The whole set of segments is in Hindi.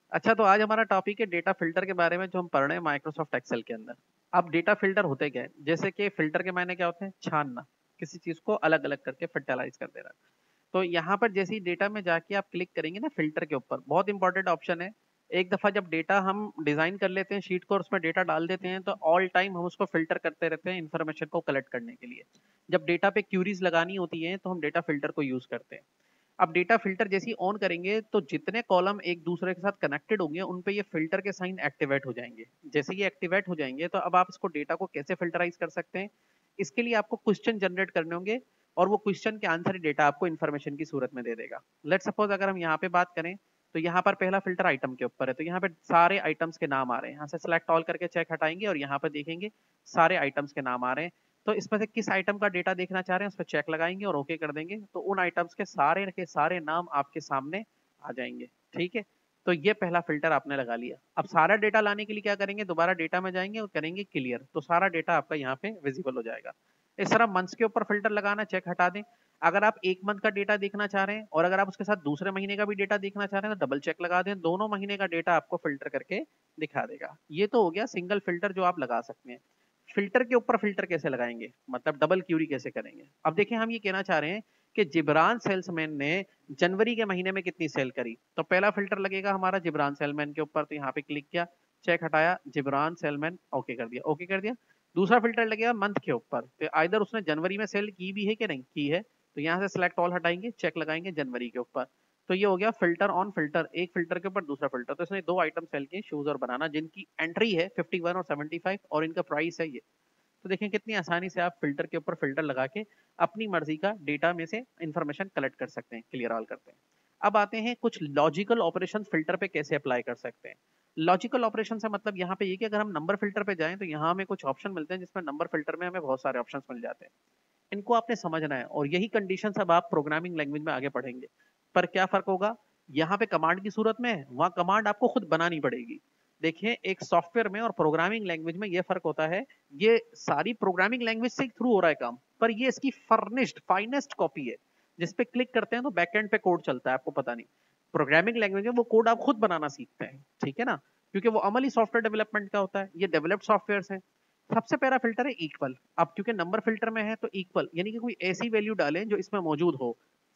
अच्छा, तो आज हमारा टॉपिक है डेटा फिल्टर के बारे में, जो हम पढ़ रहे हैं माइक्रोसॉफ्ट एक्सेल के अंदर। अब डेटा फिल्टर होते क्या है? जैसे कि फिल्टर के मायने क्या होते हैं? छानना, किसी चीज को अलग अलग करके फिल्टराइज कर देना। तो यहाँ पर जैसे ही डेटा में जाके आप क्लिक करेंगे ना फिल्टर के ऊपर, बहुत इंपॉर्टेंट ऑप्शन है। एक दफा जब डेटा हम डिजाइन कर लेते हैं शीट को और उसमें डेटा डाल देते हैं, तो ऑल टाइम हम उसको फिल्टर करते रहते हैं इन्फॉर्मेशन को कलेक्ट करने के लिए। जब डेटा पे क्यूरीज लगानी होती है तो हम डेटा फिल्टर को यूज करते हैं। अब डेटा फिल्टर जैसे ही ऑन करेंगे तो जितने कॉलम एक दूसरे के साथ कनेक्टेड होंगे उन पे ये फिल्टर के साइन एक्टिवेट हो जाएंगे। जैसे ये एक्टिवेट हो जाएंगे तो अब आप इसको डेटा को कैसे फिल्टराइज कर सकते हैं? इसके लिए आपको क्वेश्चन जनरेट करने होंगे, और वो क्वेश्चन के आंसर ही डेटा आपको इन्फॉर्मेशन की सूरत में दे देगा। लेट सपोज अगर हम यहाँ पे बात करें, तो यहाँ पर पहला फिल्टर आइटम के ऊपर है, तो यहाँ पे सारे आइटम्स के नाम आ रहे हैं। यहाँ से सिलेक्ट ऑल करके चेक हटाएंगे और यहाँ पर देखेंगे सारे आइटम्स के नाम आ रहे हैं। तो इसमें से किस आइटम का डेटा देखना चाह रहे हैं उस पर चेक लगाएंगे और ओके कर देंगे, तो उन आइटम्स के सारे नाम आपके सामने आ जाएंगे। ठीक है, तो ये पहला फिल्टर आपने लगा लिया। अब सारा डेटा लाने के लिए क्या करेंगे? दोबारा डेटा में जाएंगे और करेंगे क्लियर, तो सारा डेटा आपका यहाँ पे विजिबल हो जाएगा। इस तरह मंथ्स के ऊपर फिल्टर लगाना, चेक हटा दें। अगर आप एक मंथ का डेटा देखना चाह रहे हैं और अगर आप उसके साथ दूसरे महीने का भी डेटा देखना चाह रहे हैं तो डबल चेक लगा दें, दोनों महीने का डेटा आपको फिल्टर करके दिखा देगा। ये तो हो गया सिंगल फिल्टर जो आप लगा सकते हैं। फिल्टर के ऊपर फिल्टर कैसे लगाएंगे, मतलब डबल क्यूरी कैसे करेंगे? अब देखिए, हम ये कहना चाह रहे हैं कि जिब्रान सेल्समैन ने जनवरी के महीने में कितनी सेल करी, तो पहला फिल्टर लगेगा हमारा जिब्रान सेलमैन के ऊपर, तो यहाँ पे क्लिक किया, चेक हटाया, जिब्रान सेलमैन, ओके कर दिया, ओके कर दिया। दूसरा फिल्टर लगेगा मंथ के ऊपर, तो आइदर उसने जनवरी में सेल की भी है कि नहीं की है, तो यहाँ से सिलेक्ट ऑल हटाएंगे, चेक लगाएंगे जनवरी के ऊपर। तो ये हो गया फिल्टर ऑन फिल्टर, एक फिल्टर के ऊपर दूसरा फिल्टर। तो इसने दो आइटम सेल किए, शूज और बनाना, जिनकी एंट्री है 51 और 75 और इनका प्राइस है ये। तो देखें कितनी आसानी से आप फिल्टर के ऊपर फिल्टर लगा के अपनी मर्जी का डेटा में से इंफॉर्मेशन कलेक्ट कर सकते हैं, क्लियर ऑल करते हैं। अब आते हैं कुछ लॉजिकल ऑपरेशन फिल्टर पे कैसे अप्लाई कर सकते हैं। लॉजिकल ऑपरेशन से मतलब यहाँ पे ये कि अगर हम नंबर फिल्टर पे जाएं तो यहाँ हमें कुछ ऑप्शन मिलते हैं, जिसमें नंबर फिल्टर में हमें बहुत सारे ऑप्शंस मिल जाते हैं। इनको आपने समझना है, और यही कंडीशन अब आप प्रोग्रामिंग लैंग्वेज में आगे पढ़ेंगे। पर क्या फर्क होगा? यहाँ पे कमांड की सूरत में है, वहां कमांड आपको खुद बनानी पड़ेगी। देखिए, एक सॉफ्टवेयर में और प्रोग्रामिंग लैंग्वेज में ये फर्क होता है। ये सारी प्रोग्रामिंग लैंग्वेज से थ्रू हो रहा है काम, पर ये इसकी फर्निश्ड फाइनेस्ट कॉपी है। जिसपे क्लिक करते हैं तो बैकएंड पे कोड चलता है, आपको पता नहीं। प्रोग्रामिंग लैंग्वेज में वो कोड आप खुद बनाना सीखते हैं, ठीक है ना, क्योंकि वो अमली सॉफ्टवेयर डेवलपमेंट का होता है, ये डेवलप्ड सॉफ्टवेयर है। सबसे पहला फिल्टर है इक्वल। अब क्योंकि नंबर फिल्टर में है तो इक्वल, यानी कि कोई ऐसी वैल्यू डालें जो इसमें मौजूद हो।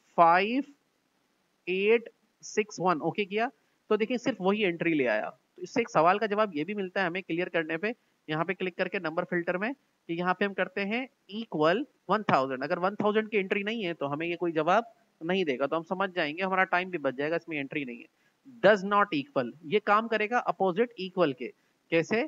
5861 ओके किया, तो देखिए सिर्फ वही एंट्री ले आया। तो इससे एक सवाल का जवाब ये भी मिलता है हमें क्लियर करने पे, यहाँ पे क्लिक करके नंबर फिल्टर में, कि यहाँ पे हम करते हैं इक्वल 1000। अगर 1000 की एंट्री नहीं है तो हमें ये कोई जवाब नहीं देगा, तो हम समझ जाएंगे, हमारा टाइम भी बच जाएगा, इसमें एंट्री नहीं है। डज नॉट इक्वल, ये काम करेगा अपोजिट इक्वल के। कैसे?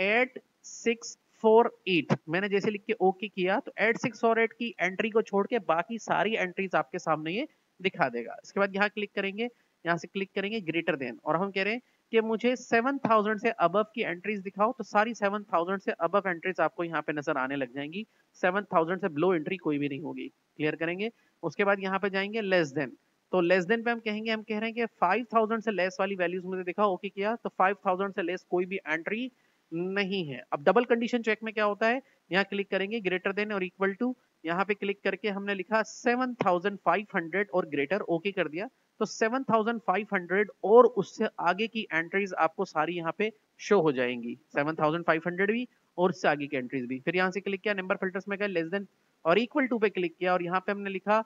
8648 मैंने जैसे लिख के ओके किया, तो 8648 की एंट्री को छोड़ के बाकी सारी एंट्रीज आपके सामने ये दिखा देगा। इसके बाद यहाँ क्लिक करेंगे, यहाँ से क्लिक करेंगे ग्रेटर देन, और हम कह रहे हैं कि मुझे 7000 से अबव की एंट्रीज दिखाओ, तो सारी 7000 से अबव एंट्रीज आपको यहाँ पे नजर आने लग जाएंगी। 7000 से बिलो एंट्री कोई भी नहीं होगी, क्लियर करेंगे। उसके बाद यहाँ पे जाएंगे लेस देन, तो लेस देन पे हम कहेंगे, हम कह रहे हैं कि 5000 से लेस वाली वैल्यूज मुझे दिखाओ, ओके किया, तो 5000 से लेस कोई भी एंट्री नहीं है। अब डबल कंडीशन चेक में क्या होता है? यहाँ क्लिक करेंगे ग्रेटर देन और इक्वल टू, यहाँ पे क्लिक करके हमने लिखा 7500 और ग्रेटर, ओके कर दिया, तो 7500 और उससे आगे की एंट्रीज आपको सारी यहाँ पे शो हो जाएंगी। 7500 भी और उससे आगे की एंट्रीज भी। फिर यहाँ से क्लिक किया, नंबर फिल्टर्स में गए, लेस देन और इक्वल टू पे क्लिक किया, और यहाँ पे हमने लिखा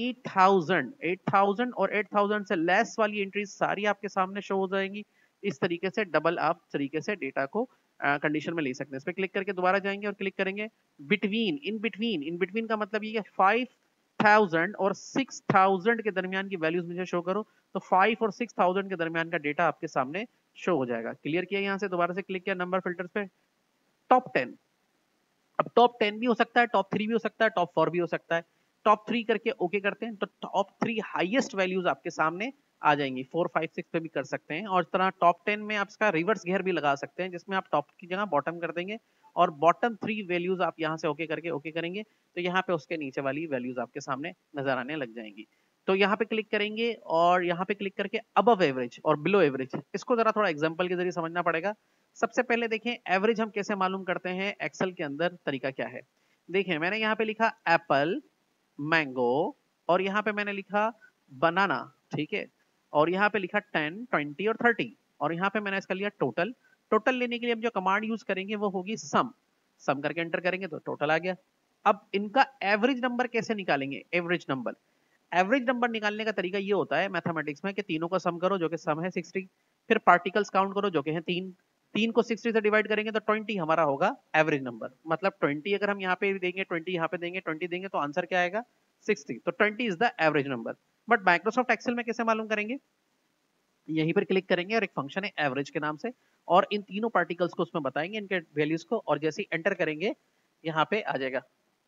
8000 और 8000 से लेस वाली एंट्रीज सारी आपके सामने शो हो जाएंगी। इस तरीके से डबल आप तरीके से डेटा को कंडीशन में ले सकते हैं। इस पर क्लिक करके दोबारा जाएंगे और क्लिक करेंगे बिटवीन, इन बिटवीन का मतलब ये 5000 और 6000 के दरमियान की वैल्यूज मुझे शो करो, तो 5 और 6000 के दरमियान का डेटा आपके सामने शो हो जाएगा। क्लियर किया, यहाँ से दोबारा से क्लिक किया नंबर फिल्टर्स पे, टॉप 10। अब टॉप 10 भी हो सकता है, टॉप 3 भी हो सकता है, टॉप 4 भी हो सकता है। टॉप 3 करके ओके करते हैं, तो टॉप 3 हाईएस्ट वैल्यूज आपके सामने आ जाएंगी। 4 5 6 पे भी कर सकते हैं, और इस तरह टॉप 10 में आप इसका रिवर्स घेर भी लगा सकते हैं, जिसमें आप टॉप की जगह बॉटम कर देंगे, और बॉटम 3 वैल्यूज आप यहाँ से ओके करके ओके करेंगे, तो यहाँ पे उसके नीचे वाली वैल्यूज आपके सामने नजर आने लग जाएंगी। तो यहाँ पे क्लिक करेंगे और यहाँ पे क्लिक करके अबव एवरेज और बिलो एवरेज, इसको जरा थोड़ा एग्जांपल के जरिए समझना पड़ेगा। सबसे पहले देखें एवरेज हम कैसे मालूम करते हैं एक्सेल के अंदर, तरीका क्या है। देखें, मैंने यहाँ पे लिखा एप्पल, मैंगो, और यहाँ पे मैंने लिखा बनाना, ठीक है, और यहाँ पे लिखा 10 20 और 30। और यहाँ पे मैंने इसका लिया टोटल। टोटल लेने के लिए हम जो कमांड यूज करेंगे वो होगी सम। सम करके एंटर करेंगे तो टोटल आ गया। अब इनका एवरेज नंबर कैसे निकालेंगे? एवरेज नंबर, एवरेज नंबर निकालने का तरीका ये होता है मैथमेटिक्स में कि तीनों का सम करो जो कि सम है 60, फिर पार्टिकल्स काउंट करो जो कि है 3, 3 को 60 से डिवाइड करेंगे तो 20 हमारा होगा एवरेज नंबर। मतलब 20 अगर हम यहाँ पे देंगे, 20 यहाँ पे देंगे, 20 देंगे तो आंसर क्या आएगा? 60। तो 20 is the average number. But Microsoft Excel में कैसे मालूम करेंगे? यहीं पर क्लिक करेंगे और एक फंक्शन है एवरेज के नाम से, और इन तीनों पार्टिकल्स को उसमें बताएंगे इनके वैल्यूज को, और जैसे ही एंटर करेंगे यहाँ पे आ जाएगा।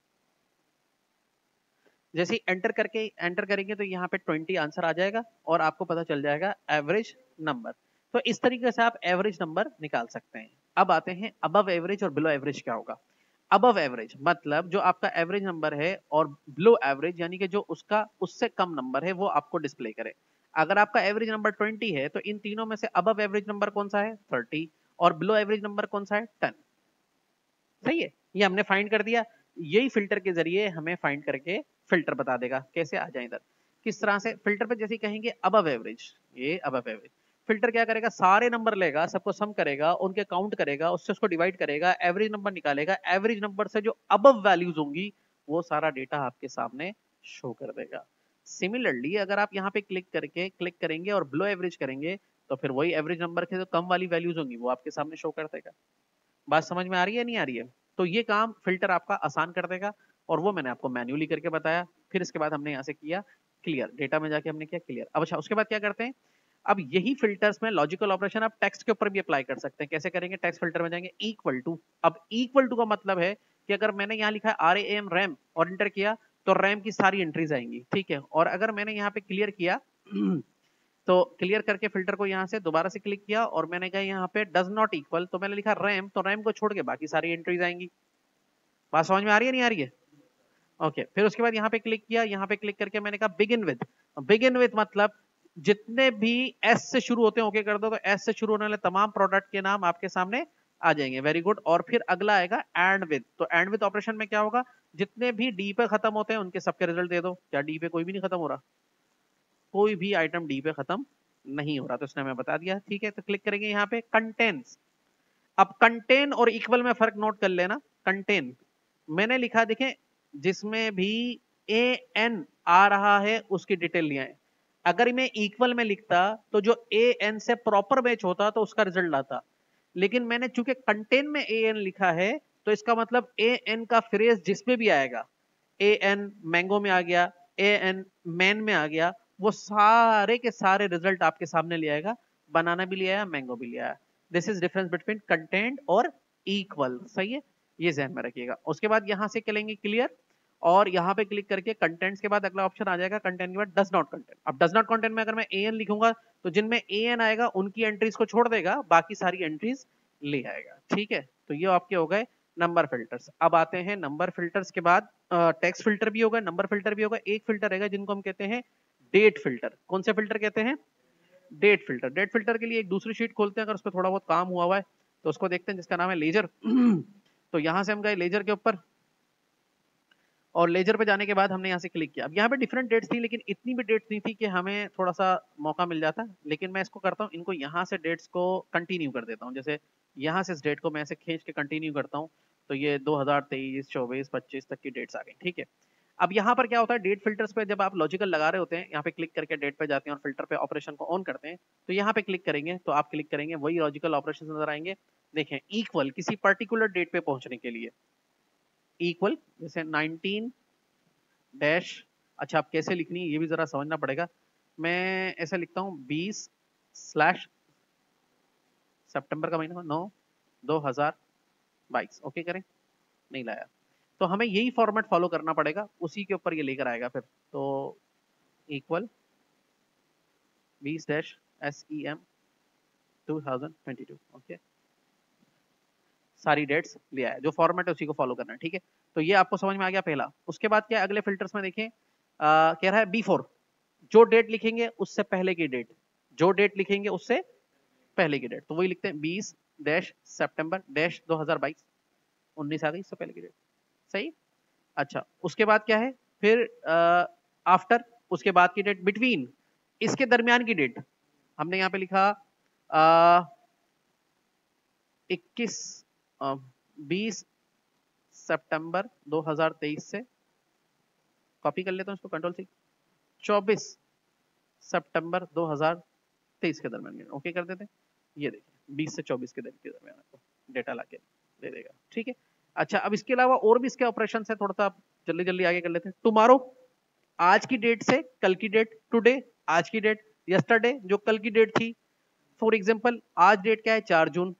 जैसे ही एंटर करेंगे तो यहाँ पे 20 आंसर आ जाएगा और आपको पता चल जाएगा एवरेज नंबर। तो इस तरीके से आप एवरेज नंबर निकाल सकते हैं। अब आते हैं अबव एवरेज और बिलो एवरेज क्या होगा। अबव एवरेज मतलब जो आपका एवरेज नंबर है, और बिलो एवरेज यानी कि जो उसका उससे कम नंबर है वो आपको डिस्प्ले करे। अगर आपका एवरेज नंबर 20 है तो इन तीनों में से अबव एवरेज नंबर कौन सा है? 30। और बिलो एवरेज नंबर कौन सा है? 10। सही है, ये हमने फाइंड कर दिया। यही फिल्टर के जरिए हमें फाइंड करके फिल्टर बता देगा कैसे आ जाए इधर। किस तरह से? फिल्टर पे जैसे कहेंगे अबव एवरेज, ये अबव एवरेज फिल्टर क्या करेगा? सारे नंबर लेगा, सबको सम करेगा, उनके काउंट करेगा, उससे उसको डिवाइड करेगा, एवरेज नंबर निकालेगा, एवरेज नंबर से जो अबव वैल्यूज होंगी वो सारा डेटा आपके सामने शो कर देगा। सिमिलरली अगर आप यहाँ पे क्लिक करेंगे और बिलो एवरेज करेंगे तो फिर वही एवरेज नंबर के जो कम वाली वैल्यूज होंगी वो आपके सामने शो कर देगा। बात समझ में आ रही है नहीं आ रही है? तो ये काम फिल्टर आपका आसान कर देगा, और वो मैंने आपको मैन्युअली करके बताया। फिर इसके बाद हमने यहाँ से किया क्लियर, डेटा में जाके हमने किया क्लियर। अब अच्छा, उसके बाद क्या करते हैं? अब यही फिल्टर्स में लॉजिकल ऑपरेशन आप टेक्स्ट के ऊपर भी अप्लाई कर सकते हैं। कैसे करेंगे? टेक्स्ट फिल्टर में जाएंगे, इक्वल टू। अब इक्वल टू का मतलब है कि अगर मैंने यहाँ लिखा है RAM रैम और इंटर किया तो रैम की सारी एंट्रीज आएंगी, ठीक है। और अगर मैंने यहाँ पे क्लियर किया तो क्लियर करके फिल्टर को यहाँ से दोबारा से क्लिक किया और मैंने कहा यहाँ पे डज नॉट इक्वल, तो मैंने लिखा रैम, तो रैम को छोड़ के बाकी सारी एंट्रीज आएंगी। बात समझ में आ रही है नहीं आ रही है? ओके, फिर उसके बाद यहाँ पे क्लिक किया, यहाँ पे क्लिक करके मैंने कहा बिगिन विद। बिगिन विद मतलब जितने भी एस से शुरू होते हैं ओके कर दो, तो एस से शुरू होने वाले तमाम प्रोडक्ट के नाम आपके सामने आ जाएंगे। Very good. और फिर अगला आएगा एंड विद। तो एंड विद ऑपरेशन में क्या होगा? जितने भी डी पे खत्म होते हैं उनके सबके रिजल्ट दे दो। क्या डी पे कोई भी नहीं खत्म हो रहा? कोई भी आइटम डी पे खत्म नहीं हो रहा, तो इसने हमें बता दिया। ठीक है, तो क्लिक करेंगे यहाँ पे कंटेंट्स। अब कंटेन और इक्वल में फर्क नोट कर लेना। कंटेन मैंने लिखा, देखें, जिसमें भी ए एन आ रहा है उसकी डिटेल लिया है। अगर मैं इक्वल में लिखता तो जो ए एन से प्रॉपर मैच होता तो उसका रिजल्ट आता, लेकिन मैंने चूंकि कंटेन में ए एन लिखा है तो इसका मतलब ए एन का फ्रेज जिसमें भी आएगा, ए एन मैंगो में आ गया, ए एन मैन में आ गया, वो सारे के सारे रिजल्ट आपके सामने ले आएगा। बनाना भी ले आया, मैंगो भी ले आया। This is difference between content और इक्वल। सही है, ये ध्यान में रखिएगा। उसके बाद यहां से करेंगे क्लियर, और यहां पे क्लिक करके कंटेंट्स के बाद अगला ऑप्शन आ जाएगा कंटेंट के बाद डज नॉट कंटेंट। अब डज नॉट कंटेंट में अगर मैं ए एन लिखूंगा तो जिनमें ए एन आएगा उनकी एंट्रीज को छोड़ देगा, बाकी सारी एंट्रीज ले आएगा। ठीक है, तो ये आपके हो गए नंबर फिल्टर्स। अब आते हैं नंबर फिल्टर्स के बाद टेक्स्ट फिल्टर भी होगा, नंबर फिल्टर भी होगा। एक फिल्टर रहेगा जिनको हम कहते हैं डेट फिल्टर। कौन से फिल्टर कहते हैं? Date filter. डेट फिल्टर के लिए एक दूसरी शीट खोलते हैं, अगर उस पर थोड़ा बहुत काम हुआ है तो उसको देखते हैं, जिसका नाम है लेजर। तो यहां से हम गए लेजर के ऊपर, और लेजर पे जाने के बाद हमने यहाँ से क्लिक किया। अब यहाँ पे डिफरेंट डेट्स थी, लेकिन इतनी भी डेट्स नहीं थी कि हमें थोड़ा सा मौका मिल जाता, लेकिन मैं इसको करता हूँ, इनको यहाँ से डेट्स को कंटिन्यू कर देता हूँ। जैसे यहाँ से इस डेट को मैं ऐसे खींच के कंटिन्यू करता हूँ, तो ये 2023, 24, 25 तक की डेट्स आ गई। ठीक है, अब यहाँ पर क्या होता है, डेट फिल्टर्स पे जब आप लॉजिकल लगा रहे होते हैं, यहाँ पे क्लिक करके डेट पे जाते हैं और फिल्टर पे ऑपरेशन को ऑन करते हैं, तो यहाँ पे क्लिक करेंगे तो आप क्लिक करेंगे वही लॉजिकल ऑपरेशन नजर आएंगे। देखें, इक्वल किसी पर्टिकुलर डेट पे पहुंचने के लिए, इक्वल जैसे 19 डैश, अच्छा आप कैसे लिखनी है ये भी जरा समझना पड़ेगा। मैं ऐसा लिखता हूँ 20 सितंबर का महीना 9/2022। ओके करें, नहीं लाया तो हमें यही फॉर्मेट फॉलो करना पड़ेगा, उसी के ऊपर ये लेकर आएगा फिर। तो इक्वल 20-SEM 2022। ओके, सारी डेट्स ले आया, जो फॉर्मेट है उसी को फॉलो करना है। ठीक है, तो ये आपको समझ में आ गया पहला। उसके बाद क्या है, अगले फिल्टर्स में देखें, कह रहा है B4। जो डेट लिखेंगे उससे पहले की डेट, जो डेट लिखेंगे उससे पहले की डेट, तो वही लिखते हैं 20-सितंबर-2022। 19 आ गई, इससे पहले की डेट। सही। अच्छा, उसके बाद क्या है फिर, आफ्टर, उसके बाद की डेट, बिटवीन, इसके दरमियान की डेट। हमने यहाँ पे लिखा 21 20 सितंबर 2023 से, कॉपी कर लेता हूँ इसको, कंट्रोल सी, 24 सितंबर 2023 के दरमियान ओके कर देते हैं। ये देखिए 20 से 24 के दरमियान आपको डेटा लाके दे देगा, ठीक है। अच्छा, अब इसके अलावा और भी इसके ऑपरेशन है, थोड़ा सा आप जल्दी जल्दी आगे कर लेते हैं। टुमारो, आज की डेट से कल की डेट, टुडे आज की डेट, यस्टरडे जो कल की डेट थी। फॉर एग्जांपल आज डेट क्या है, 4 जून,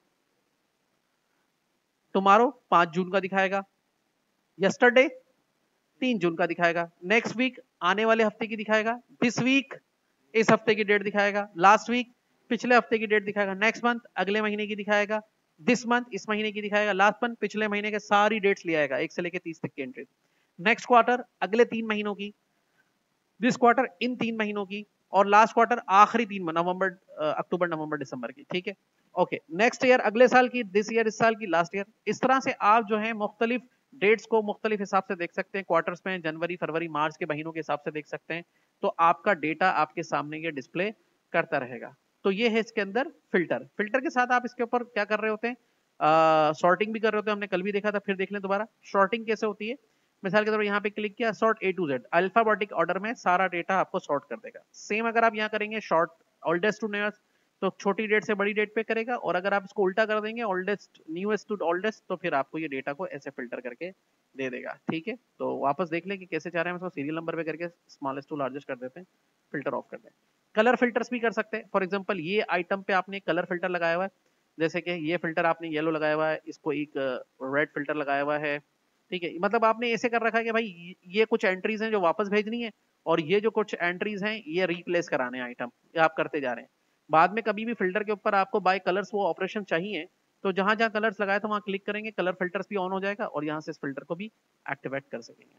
टुमारो 5 जून का दिखाएगा, यस्टरडे 3 जून का दिखाएगा, नेक्स्ट वीक आने वाले हफ्ते की दिखाएगा, दिस वीक इस हफ्ते की डेट दिखाएगा, लास्ट वीक पिछले हफ्ते की डेट दिखाएगा, नेक्स्ट मंथ अगले महीने की दिखाएगा, दिस मंथ इस महीने की दिखाएगा, लास्ट मंथ पिछले महीने के सारी डेट्स ले आएगा, 1 से लेकर 30 तक की एंट्री। नेक्स्ट क्वार्टर अगले 3 महीनों की, दिस क्वार्टर इन 3 महीनों की, और लास्ट क्वार्टर आखिरी 3 नवंबर अक्टूबर नवंबर दिसंबर की, ठीक है। ओके, नेक्स्ट ईयर अगले साल की, दिस ईयर इस साल की, लास्ट ईयर। इस तरह से आप जो है मुख्तलिफ डेट्स को मुख्तलिफ हिसाब से देख सकते हैं, क्वार्टर्स में जनवरी फरवरी मार्च के महीनों के हिसाब से देख सकते हैं। तो आपका डेटा आपके सामने ये डिस्प्ले करता रहेगा। तो ये है इसके अंदर फिल्टर। फिल्टर के साथ आप इसके ऊपर क्या कर रहे होते हैं, सॉर्टिंग भी कर रहे होते हैं, हमने कल भी देखा था, फिर देख लें दोबारा। सॉर्टिंग कैसे होती है, मिसाल के तौर पर यहाँ पे क्लिक किया, sort A to Z, alphabetic order में सारा डेटा आपको सॉर्ट कर देगा। सेम अगर आप यहाँ करेंगे शॉर्ट ओल्डेस्ट टू न्यूएस्ट, तो छोटी डेट से बड़ी डेट पे करेगा, और अगर आप इसको उल्टा कर देंगे ओल्डेस्ट न्यूएस्ट टू ओल्डेस्ट, तो फिर आपको ये डेटा को ऐसे फिल्टर करके दे देगा, ठीक है। तो वापस देख लें कि कैसे चाह रहे हैं, हम इसको सीरियल नंबर पे करके स्मॉलेस्ट टू लार्जेस्ट कर देते हैं, फिल्टर ऑफ कर दें। कलर फिल्टर्स भी कर सकते हैं। फॉर एग्जाम्पल ये आइटम पे आपने कलर फिल्टर लगाया हुआ है, जैसे कि ये फिल्टर आपने येलो लगाया हुआ है, इसको एक रेड फिल्टर लगाया हुआ है, ठीक है। मतलब आपने ऐसे कर रखा है कि भाई ये कुछ एंट्रीज हैं जो वापस भेजनी है, और ये जो कुछ एंट्रीज हैं ये रिप्लेस कराने आइटम, ये आप करते जा रहे हैं। बाद में कभी भी फिल्टर के ऊपर आपको बाय कलर्स वो ऑपरेशन चाहिए, तो जहां जहां कलर्स लगाए तो वहां क्लिक करेंगे, कलर फिल्टर्स भी ऑन हो जाएगा, और यहां से इस फिल्टर को भी एक्टिवेट कर सकेंगे,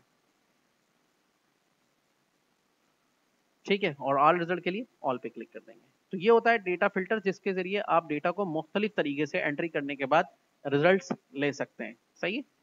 ठीक है। और ऑल रिजल्ट के लिए ऑल पे क्लिक कर देंगे। तो ये होता है डेटा फिल्टर, जिसके जरिए आप डेटा को मुख्तलिफ तरीके से एंट्री करने के बाद रिजल्ट्स ले सकते हैं, सही है।